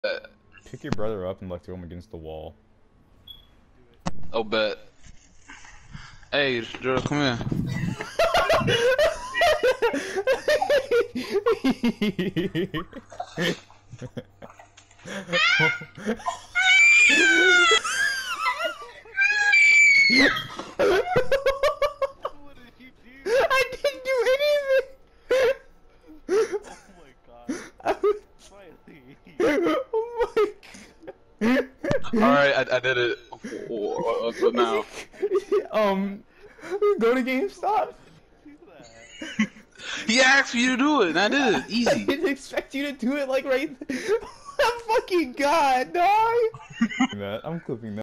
Pick your brother up and like throw him against the wall. Oh, bet. Hey, Jordan, come here. What did you do? I didn't do anything. Oh my god. Finally. Oh my god. Alright, I did it. What's up now? Go to GameStop. Do that. He asked me to do it, and I did it. I Easy. didn't expect you to do it like right. Oh fucking god, dog. I'm clipping that.